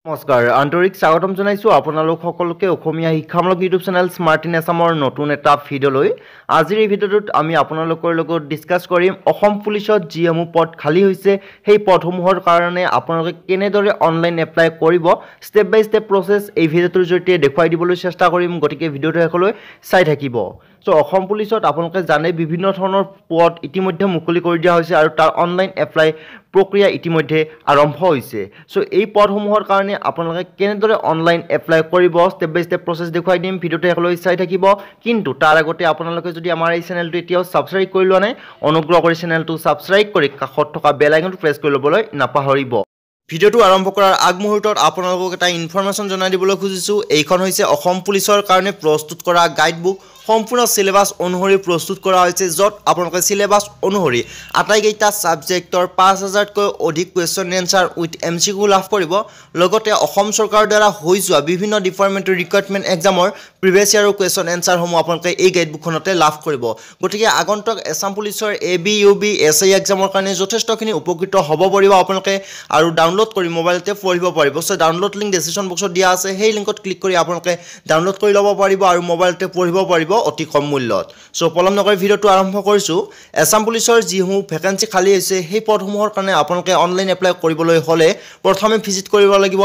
নমস্কাৰ আন্তৰিক স্বাগতম জনাইছো আপোনালোক সকলোকে অসমীয়া শিক্ষামূলক ইউটিউব চেনেল স্মাৰ্ট ইন আসামৰ নতুন এটা ভিডিঅ'লৈ আজিৰ এই ভিডিঅ'টোত আমি আপোনালোকৰ লগত ডিসকাস কৰিম অসম পুলিচত যিসমূহ পদ খালী হৈছে সেই পদসমূহৰ কাৰণে আপোনালোকে কেনেদৰে অনলাইন এপ্লাই কৰিব ষ্টেপ বাই ষ্টেপ প্ৰসেছ এই ভিডিঅ'টোৰ জৰিয়তে দেখুৱাই দিবলৈ চেষ্টা কৰিম গতিকে ভিডিঅ'টো শেষলৈ চাই থাকিব সো অসম পুলিচত আপোনালোকে জানে বিভিন্ন ধৰণৰ পদ ইতিমধ্যে মুকলি কৰি দিয়া হৈছে আৰু তাৰ অনলাইন এপ্লাই প্ৰক্ৰিয়া ইতিমধ্যে আৰম্ভ হৈছে সো এই পদসমূহৰ কাৰণে আপোনালোকে কেনেদৰে অনলাইন এপ্লাই কৰিব ষ্টেপ বাই ষ্টেপ প্ৰসেছ দেখুৱাই দিম ভিডিঅ'টো শেষলৈ চাই থাকিব কিন্তু তাৰ আগতে আপোনালোকে যদি আমাৰ এই চেনেলটো এতিয়াও সাবস্ক্ৰাইব কৰি লোৱা নাই অনুগ্ৰহ কৰি চেনেলটো সাবস্ক্ৰাইব কৰি কাষত থকা বেল আইকনটো প্ৰেছ কৰি ল'বলৈ নাপাহৰিব ভিডিঅ'টো আৰম্ভ কৰাৰ আগমুহূৰ্তত আপোনালোকক এটা ইনফৰমেশ্যন জনাই দিবলৈ খুজিছো এইখন হৈছে অসম পুলিচৰ কাৰণে প্ৰস্তুত কৰা গাইডবুক সম্পূৰ্ণ সিলেবাস অনুসৰি প্ৰস্তুত কৰা হৈছে যত আপোনালোকে সিলেবাস অনুসৰি আটাইকেইটা সাবজেক্টৰ 5000 কৈ অধিক কোৱেশ্চন এনসাৰ উইথ এমসিকিউ লাভ কৰিব লগতে অসম চৰকাৰৰ দ্বাৰা হৈ যোৱা বিভিন্ন ডিপাৰ্টমেণ্টৰ ৰিক্ৰুটমেণ্ট এক্সামৰ প্ৰিভিয়াছ ইয়াৰৰ কোৱেশ্চন এনসাৰ সমূহ আপোনালোকে এই গাইডবুকখনতে লাভ কৰিব গতিকে আগন্তুক আসাম পুলিচৰ এবি ইউবি এছআই এক্সামৰ কাৰণে যথেষ্টখিনি উপকৃত হ'ব পাৰিব আপোনালোকে আৰু ডাউনলোড কৰি মোবাইলতে পঢ়িব পাৰিব সো ডাউনলোড লিংক ডেসক্ৰিপচন বক্সত দিয়া আছে সেই লিংকত ক্লিক কৰি আপোনালোকে ডাউনলোড কৰি ল'ব পাৰিব আৰু মোবাইলতে পঢ়িব পাৰিব অতি কম মূল্যত সো পলম নকৰি ভিডিঅ'টো আৰম্ভ কৰিছো আসাম পুলিচৰ যিসমূহ ভ্যাকেন্সি খালী হৈছে সেই পদসমূহৰ কাৰণে আপোনালোকে অনলাইন এপ্লাই কৰিবলৈ হলে প্ৰথমে ভিজিট কৰিব লাগিব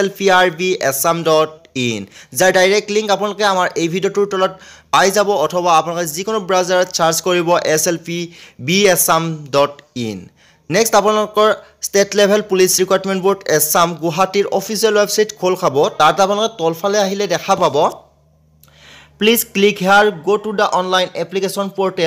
slprbassam.in যাৰ ডাইৰেক্ট লিংক আপোনালোকে আমাৰ এই ভিডিঅ'টোৰ তলত পাই যাব অথবা আপোনালোকে যিকোনো ব্ৰাউজাৰত সাৰ্চ কৰিব slprbassam.in নেক্সট আপোনালোকৰ state level police recruitment board Assam গুৱাহাটীৰ অফিচিয়েল ৱেবছাইট খোল খাব তাত আপোনালোকে তলফালে আহিলে দেখা পাব Please click here, go to the online application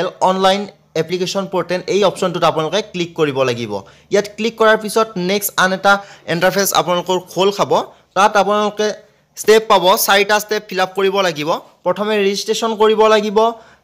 portal, এই অপশনটোত আপোনালোকে ক্লিক কৰিব লাগিব ইয়াত ক্লিক কৰাৰ পিছত নেক্সট আন এটা ইন্টাৰফেস আপোনালোকৰ খোল খাব তাত আপোনালোকে ষ্টেপ পাব চাৰিটা ষ্টেপ ফিল আপ কৰিব লাগিব প্ৰথমে ৰেজিষ্ট্ৰেচন কৰিব লাগিব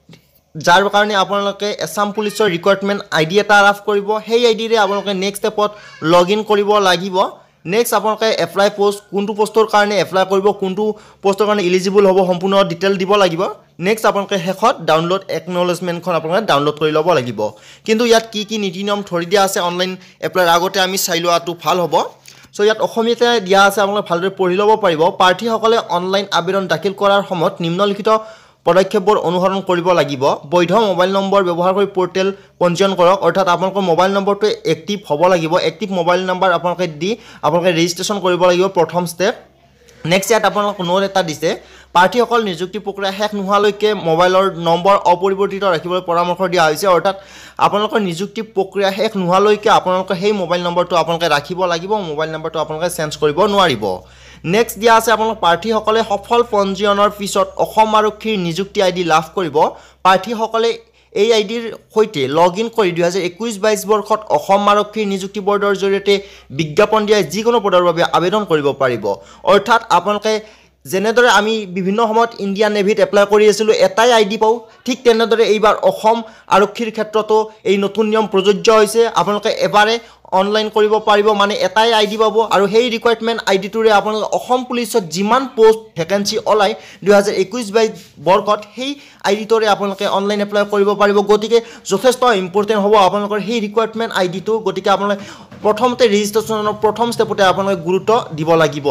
যাৰ কাৰণে আপোনালোকে আসাম পুলিচৰ ৰিক্ৰুটমেণ্ট আইডি এটা লাভ কৰিব সেই আইডিৰে আপোনালোকে নেক্সট ষ্টেপত লগইন কৰিব লাগিব নেক্সট আপোনালোকে এপ্লাই পোষ্ট কোনটো পোষ্টৰ কাৰণে এপ্লাই কৰিব কোনটো পোষ্টৰ কাৰণে এলিজিবল হ'ব সম্পূৰ্ণ ডিটেইল দিব লাগিব নেক্সট আপোনালোকে শেষত ডাউনলোড একনলেজমেন্টখন আপোনালোকে ডাউনলোড কৰি ল'ব লাগিব কিন্তু ইয়াত কি নীতি নিয়ম ধৰি দিয়া আছে অনলাইন এপ্লাইৰ আগতে আমি চাই লোৱাটো ভাল হ'ব সো ইয়াত অসমীয়াতে দিয়া আছে আপোনালোকে ভালদৰে পঢ়ি ল'ব পাৰিব প্ৰাৰ্থীসকলে অনলাইন আবেদন দাখিল কৰাৰ সময়ত নিম্নলিখিত পদক্ষেপবোৰ অনুসৰণ কৰিব লাগিব বৈধ মোবাইল নম্বৰ ব্যৱহাৰ কৰি পোৰ্টেল পঞ্জীয়ন কৰক অৰ্থাৎ আপোনালোকৰ মোবাইল নম্বৰটো এক্টিভ হ'ব লাগিব এক্টিভ মোবাইল নম্বৰ আপোনালোকে দি আপোনালোকে ৰেজিষ্ট্ৰেচন কৰিব লাগিব প্ৰথম ষ্টেপ নেক্সট ইয়াত আপোনালোকক নোট এটা দিছে প্ৰাৰ্থীসকল নিযুক্তি প্ৰক্ৰিয়া শেষ নোহোৱালৈকে মোবাইলৰ নম্বৰ অপৰিৱৰ্তিত ৰাখিবলৈ পৰামৰ্শ দিয়া হৈছে অৰ্থাৎ আপোনালোকৰ নিযুক্তি প্ৰক্ৰিয়া শেষ নোহোৱালৈকে আপোনালোকে সেই মোবাইল নম্বৰটো আপোনালোকে ৰাখিব লাগিব মোবাইল নম্বৰটো আপোনালোকে চেঞ্জ কৰিব নোৱাৰিব নেক্সট দিয়া আছে আপোনালোক প্ৰাৰ্থীসকলে সফল পঞ্জীয়নৰ পিছত অসম আৰক্ষীৰ নিযুক্তি আইডি লাভ কৰিব প্ৰাৰ্থীসকলে এই আইডিৰ সৈতে লগইন কৰি 2021-22 বৰ্ষত অসম আৰক্ষীৰ নিযুক্তি বৰ্ডৰ জৰিয়তে বিজ্ঞাপন দিয়া যিকোনো পদৰ বাবে আবেদন কৰিব পাৰিব অৰ্থাৎ আপোনালোকে যেনেদৰে আমি বিভিন্ন সময়ত ইণ্ডিয়ান নেভিত এপ্লাই কৰি আছিলো এটাই আইডি পাও ঠিক তেনেদৰে এইবাৰ অসম আৰক্ষীৰ ক্ষেত্ৰতো এই নতুন নিয়ম প্ৰযোজ্য হৈছে আপোনালোকে এবাৰে অনলাইন কৰিব পাৰিব মানে এটাই আইডি পাব আৰু সেই ৰিক্ৰুটমেণ্ট আইডিটোৰে আপোনালোকে অসম পুলিচত যিমান পোষ্ট ভ্যাকেন্সি ওলাই 2021-22 বৰ্ষত সেই আইডিটোৰে আপোনালোকে অনলাইন এপ্লাই কৰিব পাৰিব গতিকে যথেষ্ট ইম্পৰ্টেন্ট হ'ব আপোনালোকৰ সেই ৰিক্ৰুটমেণ্ট আইডিটো গতিকে আপোনালোকে প্ৰথমতে ৰেজিষ্ট্ৰেচনৰ প্ৰথম ষ্টেপতে আপোনালোকে গুৰুত্ব দিব লাগিব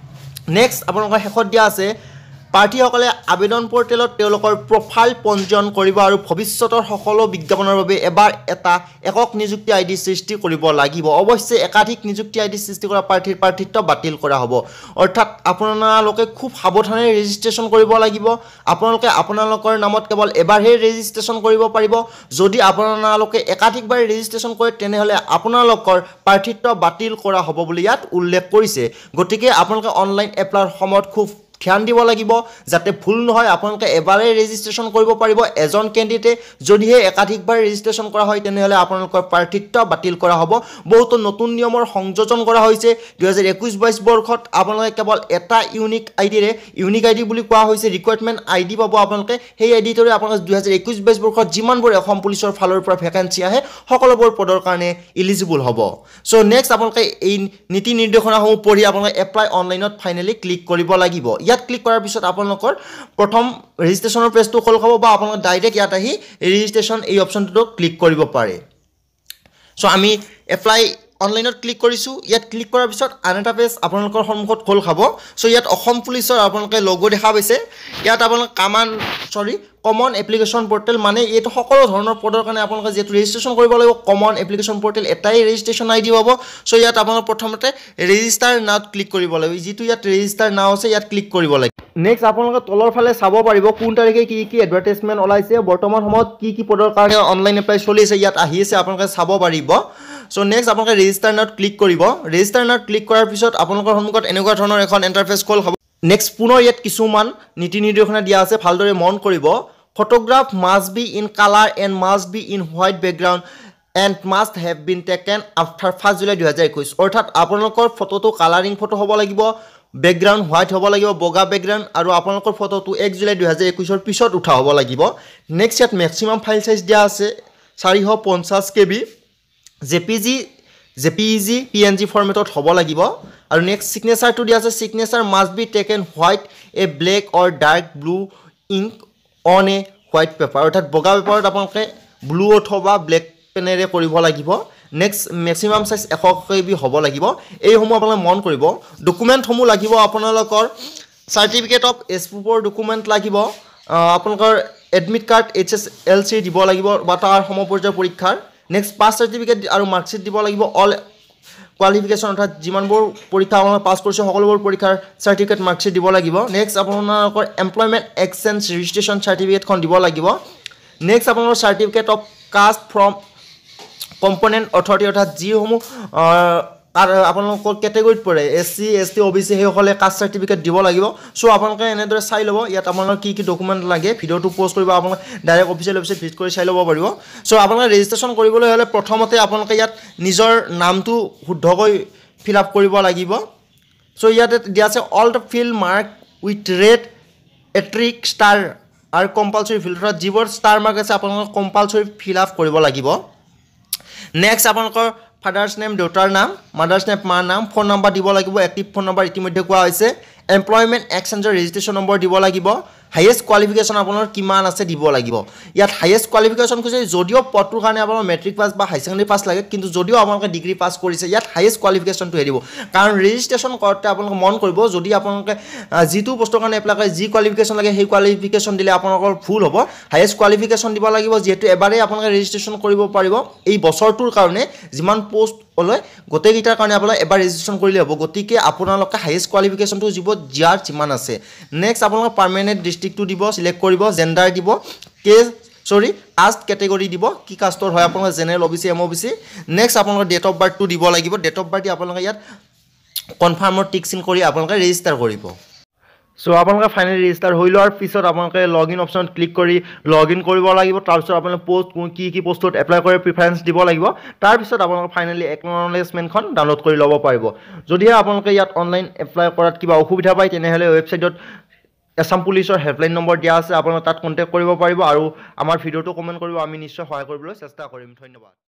নেক্সট আপোনালোকৰ শেষত দিয়া আছে প্ৰাৰ্থীসকলে আবেদন পৰ্টেলত তেওঁলোকৰ প্ৰফাইল পঞ্জীয়ন কৰিব আৰু ভৱিষ্যতৰ সকলো বিজ্ঞাপনৰ বাবে এবাৰ এটা একক নিযুক্তি আইডি সৃষ্টি কৰিব লাগিব অৱশ্যে একাধিক নিযুক্তি আইডি সৃষ্টি কৰা প্ৰাৰ্থীৰ প্ৰাৰ্থিত্ব বাতিল কৰা হ'ব অৰ্থাৎ আপোনালোকে খুব সাৱধানে ৰেজিষ্ট্ৰেচন কৰিব লাগিব আপোনালোকে আপোনালোকৰ নামত কেৱল এবাৰহে ৰেজিষ্ট্ৰেচন কৰিব পাৰিব যদি আপোনালোকে একাধিকবাৰ ৰেজিষ্ট্ৰেচন কৰে তেনেহলে আপোনালোকৰ প্ৰাৰ্থিত্ব বাতিল কৰা হ'ব বুলি ইয়াত উল্লেখ কৰিছে গতিকে আপোনালোকে অনলাইন এপ্লাইৰ সময়ত খুব ধ্যান দিব লাগিব যাতে ভুল নহয় আপোনালোকে এবাৰে ৰেজিষ্ট্ৰেচন কৰিব পাৰিব এজন ক্যান্ডিডেটে যদিহে একাধিকবাৰ ৰেজিষ্ট্ৰেচন কৰা হয় তেনেহলে আপোনালোকৰ প্ৰাৰ্থিত্ব বাতিল কৰা হ'ব বহুত নতুন নিয়মৰ সংযোজন কৰা হৈছে 2021-22 বৰ্ষত আপোনালোকে কেৱল এটা ইউনিক আইডি বুলি কোৱা হৈছে ৰিক্ৰুটমেণ্ট আইডি পাব আপোনালোকে সেই আইডিটোৰে আপোনালোকে 2021-22 বৰ্ষত যিমানবোৰ অসম পুলিচৰ ফালৰ পৰা ভ্যাকেন্সি আহে সকলোবোৰ পদৰ কাৰণে এলিজিবল হ'ব সো নেক্সট আপোনালোকে এই নীতি নিৰ্দেশনাসমূহ পঢ়ি আপোনালোকে এপ্লাই অনলাইনত ফাইনালি ক্লিক কৰিব লাগিব ইয়াত ক্লিক কৰাৰ পিছত আপোনালোকৰ প্ৰথম ৰেজিষ্ট্ৰেচনৰ পেজটো খোল খাব বা আপোনালোকে ডাইৰেক্ট ইয়াত আহি ৰেজিষ্ট্ৰেচন এই অপচনটো ক্লিক কৰিব পাৰে সো আমি এপ্লাই অনলাইনত ক্লিক কৰিছোঁ ইয়াত ক্লিক কৰাৰ পিছত আন এটা পেজ আপোনালোকৰ সন্মুখত খোল খাব সো ইয়াত অসম পুলিচৰ আপোনালোকে লোগো দেখা পাইছে ইয়াত আপোনালোকে কমন এপ্লিকেশ্যন পৰ্টেল মানে এইটো সকলো ধৰণৰ পদৰ কাৰণে আপোনালোকে যেটো ৰেজিষ্ট্ৰেচন কৰিব লাগিব কমন এপ্লিকেশ্যন পৰ্টেল এটাই ৰেজিষ্ট্ৰেচন আইডি হ'ব সো ইয়াত আপোনালোকে প্ৰথমতে ৰেজিষ্টাৰ নাওত ক্লিক কৰিব লাগিব যেটো ইয়াত ৰেজিষ্টাৰ নাও আছে ইয়াত ক্লিক কৰিব লাগিব নেক্সট আপোনালোকে তলৰ ফালে চাব পাৰিব কোন তাৰিখে কি এডভাৰটাইজমেন্ট ওলাইছে বৰ্তমান সময়ত কি পদৰ কাৰণে অনলাইন এপ্লাই চলি আছে ইয়াত আহি আছে আপোনালোকে চাব পাৰিব সো নেক্সট আপোনালোকে ৰেজিষ্টাৰ নাওত ক্লিক কৰিব ৰেজিষ্টাৰ নাওত ক্লিক কৰাৰ পিছত আপোনালোকৰ সন্মুখত এনেকুৱা ধৰণৰ এখন ইন্টাৰফেস খোল খাব নেক্সট পুনৰ ইয়াত কিছুমান নীতি নিৰ্দেশনা দিয়া আছে ভালদৰে মন কৰিব photograph must be in colour and must be in white background and must have been taken after 1 July 2021 অৰ্থাৎ আপোনালোকৰ ফটোটো কালাৰিং ফটো হ'ব লাগিব বেকগ্ৰাউণ্ড হোৱাইট হ'ব লাগিব বগা বেকগ্ৰাউণ্ড আৰু আপোনালোকৰ ফটোটো 1 জুলাই 2021 ৰ পিছত উঠা হ'ব লাগিব নেক্সট ইয়াত ম্যাক্সিমাম ফাইল সাইজ দিয়া আছে 450 KB JPG PNG ফৰমেটত হ'ব লাগিব আৰু নেক্সট সিগনেচাৰটো দিয়া আছে signature must be taken white a black or dark blue ink on a white paper অৰ্থাৎ বগা পেপাৰত আপোনালোকে ব্লু অথবা ব্লেক পেনেৰে কৰিব লাগিব নেক্সট ম্যাক্সিমাম সাইজ 100 KB হ'ব লাগিব এই সমূহ আপোনালোকে মন কৰিব ডকুমেন্ট সমূহ লাগিব আপোনালোকৰ সাৰ্টিফিকেট অফ এছপুৰ ডকুমেন্ট লাগিব আপোনালোকৰ এডমিট কাৰ্ড HSLC দিব লাগিব বা তাৰ সমপৰ্যায়ৰ পৰীক্ষাৰ নেক্সট পাস সাৰ্টিফিকেট আৰু মাৰ্কশিট দিব লাগিব অল কোৱালিফিকেশন অৰ্থাৎ যিমানবোৰ পৰীক্ষা আপোনালোকে পাস কৰিছে সকলোবোৰ পৰীক্ষাৰ সাৰ্টিফিকেট মাৰ্কশিট দিব লাগিব নেক্সট আপোনালোকৰ এমপ্লয়মেন্ট এক্সচেঞ্জ ৰেজিষ্ট্ৰেচন সাৰ্টিফিকেটখন দিব লাগিব নেক্সট আপোনালোকৰ certificate of caste from component authority অৰ্থাৎ যিসমূহ আপোনালোকৰ কেটেগৰীত পৰে SC ST OBC হেসকলে কাষ্ট সাৰ্টিফিকেট দিব লাগিব সো আপোনালোকে এনেদৰে চাই ল'ব ইয়াত আপোনালোকৰ কি ডকুমেন্ট লাগে ভিডিওটো পোষ্ট কৰিব আপোনালোকে ডাইৰেক্ট অফিচিয়েল ৱেবছাইট ভিজিট কৰি চাই ল'ব পাৰিব সো আপোনালোকে ৰেজিষ্ট্ৰেচন কৰিবলৈ হলে প্ৰথমতে আপোনালোকে ইয়াত নিজৰ নামটো শুদ্ধকৈ ফিল আপ কৰিব লাগিব সো ইয়াত দিয়া আছে all the field mark with red asterisk star আৰু কম্পালসৰি ফিল্ডত যিবোৰ ষ্টাৰ মাৰ্ক আছে আপোনালোকে কম্পালসৰি ফিল আপ কৰিব লাগিব নেক্সট আপোনালোকৰ ফাদাৰ্স নেম ডটাৰ নাম মাদাৰ্স নেম মাৰ নাম ফোন নাম্বাৰ দিব লাগিব এক্টিভ ফোন নাম্বাৰ ইতিমধ্যে কোৱা হৈছে এমপ্লয়মেন্ট এক্সচেঞ্জৰ ৰেজিষ্ট্ৰেচন নম্বৰ দিব লাগিব হাইয়েষ্ট কোৱালিফিকেশন আপোনালোকৰ কিমান আছে দিব লাগিব ইয়াত হাইয়েষ্ট কোৱালিফিকেশন কৈছে যদিও পদটোৰ কাৰণে আপোনালোকৰ মেট্ৰিক পাস বা হাই সেকেন্ডাৰী পাস লাগে কিন্তু যদিও আপোনালোকে ডিগ্ৰী পাস কৰিছে ইয়াত হাইয়েষ্ট কোৱালিফিকেশনটো হেৰিব কাৰণ ৰেজিষ্ট্ৰেচন কৰোতে আপোনালোকে মন কৰিব যদি আপোনালোকে জিটো পোষ্টৰ কাৰণে এপ্লাই কৰে যি কোৱালিফিকেশন লাগে সেই কোৱালিফিকেশন দিলে আপোনালোকৰ ভুল হ'ব হাইয়েষ্ট কোৱালিফিকেশন দিব লাগিব যেহেতু এবাৰে আপোনালোকে ৰেজিষ্ট্ৰেচন কৰিব পাৰিব এই বছৰটোৰ কাৰণে যিমান পোষ্ট ওলাই গোটেই গিটাৰ কাৰণে আপোনালোকে এবাৰ ৰেজিষ্ট্ৰেচন কৰিলে হ'ব গতিকে আপোনালোকে হাইয়েষ্ট কোৱালিফিকেশনটো দিব যাৰ যিমান আছে নেক্সট আপোনালোকে পাৰ্মানেন্ট ডিস্ট্ৰিক্টটো দিব সিলেক্ট কৰিব জেন্ডাৰ দিব কাষ্ট ক্যাটেগৰি দিব কি কাষ্টৰ হয় আপোনালোকে জেনাৰেল OBC MOBC নেক্সট আপোনালোকে ডেট অফ বাৰ্থটো দিব লাগিব ডেট অফ বাৰ্থ আপোনালোকে ইয়াত কনফাৰ্মৰ টিক চিন কৰি আপোনালোকে ৰেজিষ্টাৰ কৰিব সো আপোনালোকে ফাইনালি ৰেজিষ্টাৰ হৈ লোৱাৰ পিছত আপোনালোকে লগইন অপচনত ক্লিক কৰি লগইন কৰিব লাগিব তাৰ পিছত আপোনালোকে পোষ্ট কি পোষ্টত এপ্লাই কৰে প্ৰিফাৰেন্স দিব লাগিব তাৰ পিছত আপোনালোকে ফাইনালি একনলেজমেন্টখন ডাউনলোড কৰি ল'ব পাৰিব যদি আপোনালোকে ইয়াত অনলাইন এপ্লাই কৰাত কিবা অসুবিধা পায় তেনেহলে ৱেবছাইটত Assam পুলিচৰ হেল্পলাইন নম্বৰ দিয়া আছে আপোনালোকে তাত কন্টাক্ট কৰিব পাৰিব আৰু আমাৰ ভিডিওটো কমেন্ট কৰিব আমি নিশ্চয় সহায় কৰিবলৈ চেষ্টা কৰিম ধন্যবাদ